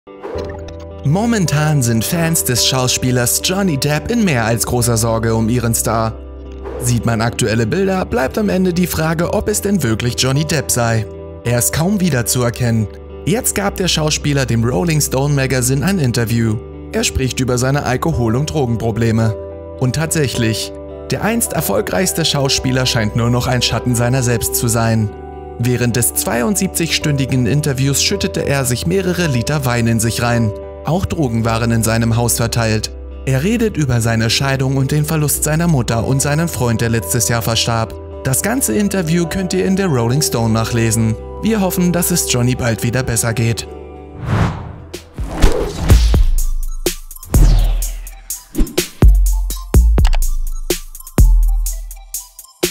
Momentan sind Fans des Schauspielers Johnny Depp in mehr als großer Sorge um ihren Star. Sieht man aktuelle Bilder, bleibt am Ende die Frage, ob es denn wirklich Johnny Depp sei. Er ist kaum wiederzuerkennen. Jetzt gab der Schauspieler dem Rolling Stone Magazine ein Interview. Er spricht über seine Alkohol- und Drogenprobleme. Und tatsächlich, der einst erfolgreichste Schauspieler scheint nur noch ein Schatten seiner selbst zu sein. Während des 72-stündigen Interviews schüttete er sich mehrere Liter Wein in sich rein. Auch Drogen waren in seinem Haus verteilt. Er redet über seine Scheidung und den Verlust seiner Mutter und seinen Freund, der letztes Jahr verstarb. Das ganze Interview könnt ihr in der Rolling Stone nachlesen. Wir hoffen, dass es Johnny bald wieder besser geht.